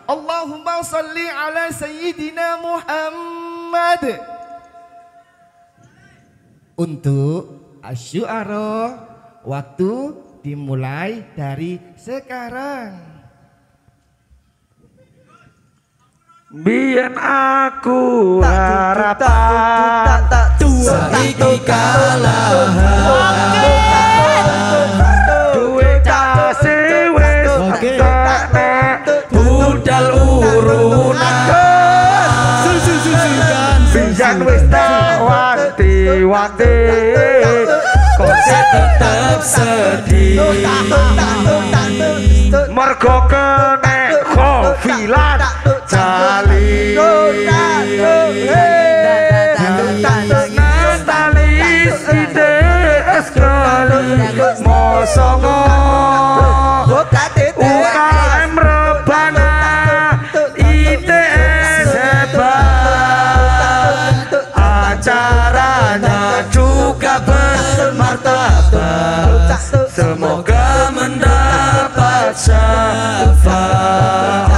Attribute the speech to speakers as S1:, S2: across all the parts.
S1: Allahumma salli ala Sayyidina Muhammad. Untuk Asy-Syu'ara, waktu dimulai dari sekarang.
S2: Biyen aku harapan saiki kalah. Duwe kasih wis budal urunan. Biyen wis tak wanti-wanti kok tetep sedih. Mergo kenek khofilan Jali Natalis ide eskali Mosongo UKM Rebana ITS hebat. Acaranya juga bermartabat. Semoga mendapat syafaat.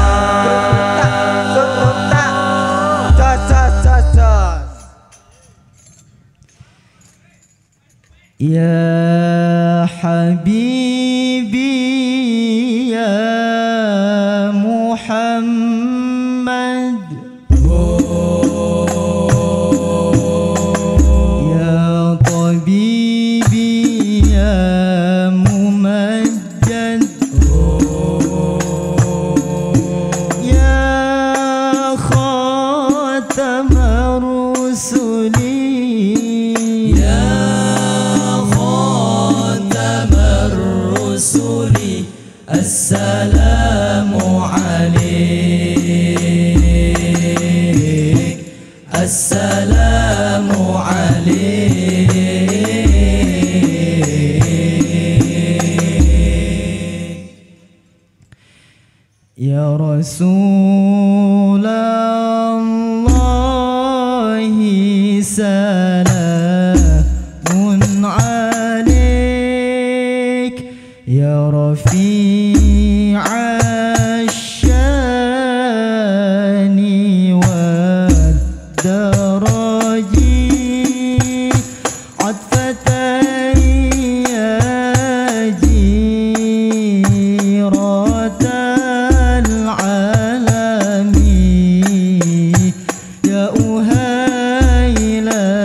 S3: Ya Habibi ya Muhammad, ya Tabibi ya Mumajjad, ya Khatamar Rusuli, Assalamu alaik, Assalamu alaik. Ya Rasulullah salamun alaik, ya Rafiq la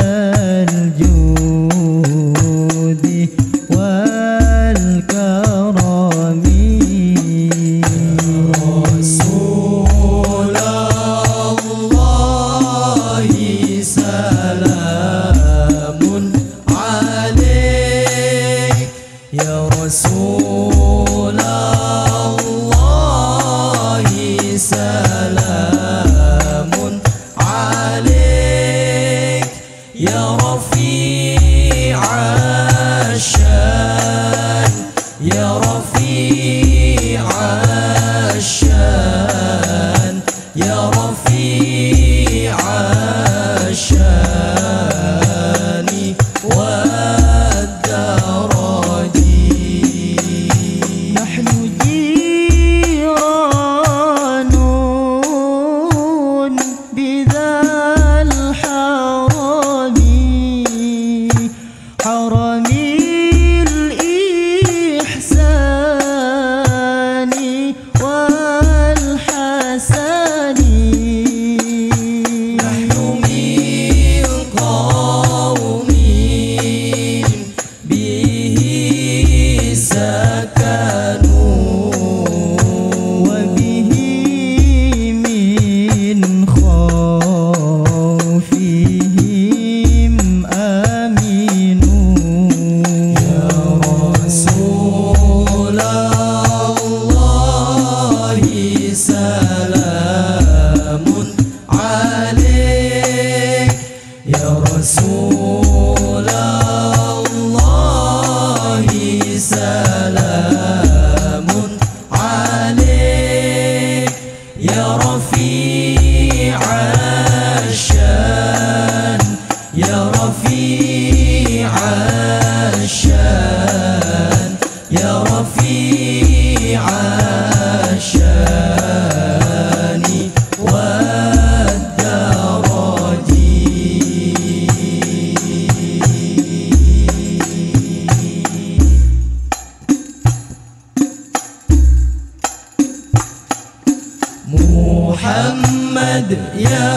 S3: محمد يا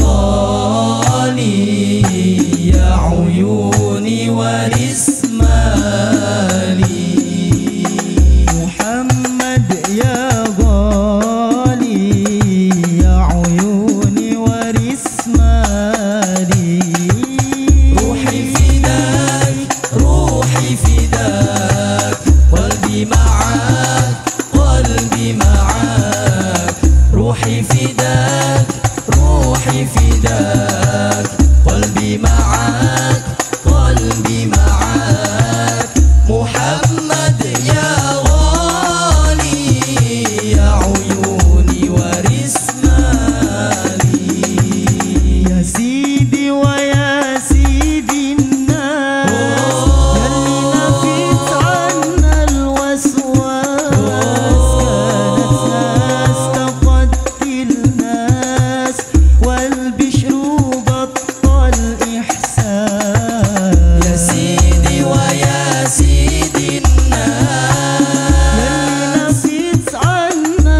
S3: غالي يا عيوني ورسمالي محمد يا غالي يا عيوني ورسمالي روحي فداك روحي فداك قلبي معاك قلبي معاك روحي فداك روحي فداك قلبي معاك قلبي معاك محمد يا غالي يا عيوني ورسمالي يا سيدي ويا سيدي الناس يلي نفيت عنا الوسواس كانت ناس تقتل الناس والبشر بطل إحسان يا سيدي ويا سيدي الناس يلي نفيت عنا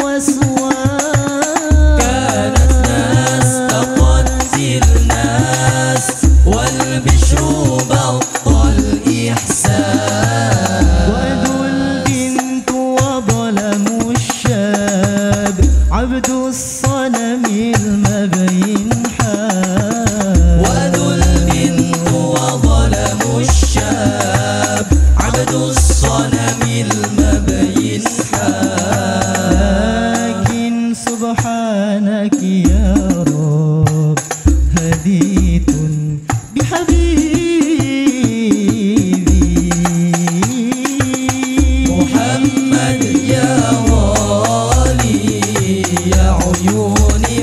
S3: الوسواس كانت ناس تقتل الناس والبشر بطل إحسان وذو البنت وظلموا الشاب عبد الصنم المبين حاب وذو البنت وظلموا الشاب عبد الصنم المبين حاب لكن سبحانك يا رب هديت بحبيبي محمد يا غالي يا عيوني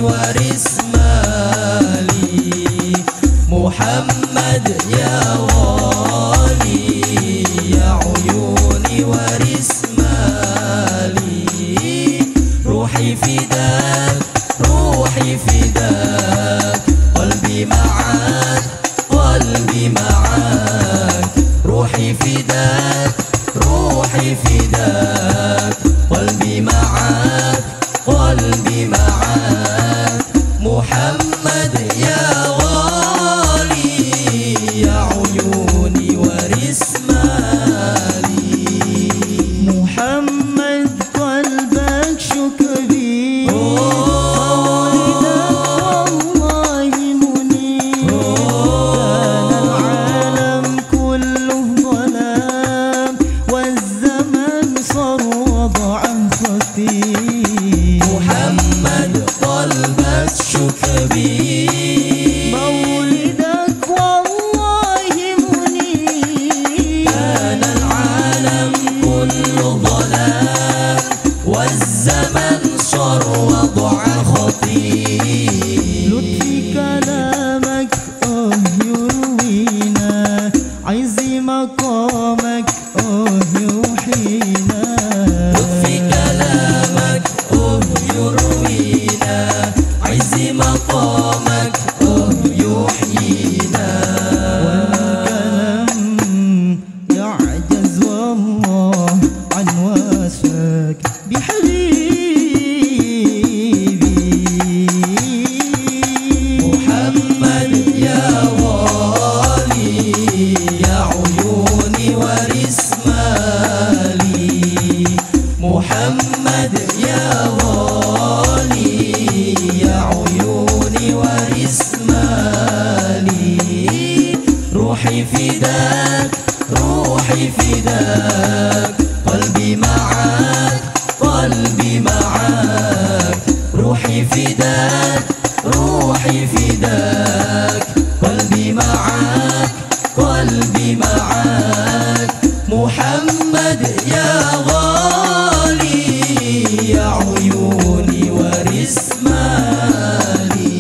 S3: ورسمالي محمد يا غالي يا عيوني ورسمالي روحي فداك روحي فداك قلبي معاك قلبي معاك روحي فداك روحي فداك قلبي معاك قلبي معاك محمد يا غالي يا عيوني ورسمالي محمد قلبك شو كبير مولدك والله منير كان العالم كله ظلام والزمن صار وضعا خطير محمد قلبك شو كبير مولدك والله منير كان العالم كله ظلام والزمن صار وضعا خطير لطفي كلامك يروينا عايزي مقامك يوحينا لطفي كلامك يروينا عايزي مقامك يوحينا والكلام يعجز والله عن وصفك بحبيبي محمد يا غالي يا عيوني ورسمالي محمد يا غالي يا عيوني ورسمالي روحي فداك روحي فداك قلبي معاك قلبي معاك روحي فداك روحي فداك قلبي معاك قلبي معاك محمد يا غالي يا عيوني ورسمالي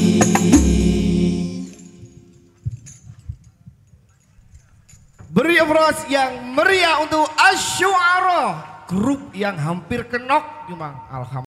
S1: Beri applause yang meriah untuk Asy-Syu'ara, grup yang hampir kenok, Alhamdulillah.